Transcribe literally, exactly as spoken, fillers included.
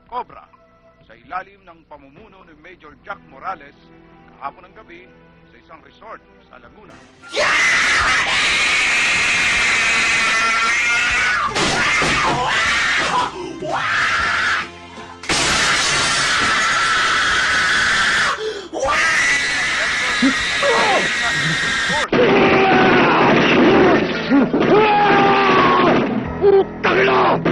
Cobra sa ilalim ng pamumuno ni Major Jack Morales kahapon ng gabi sa isang resort sa Laguna. Utang ina!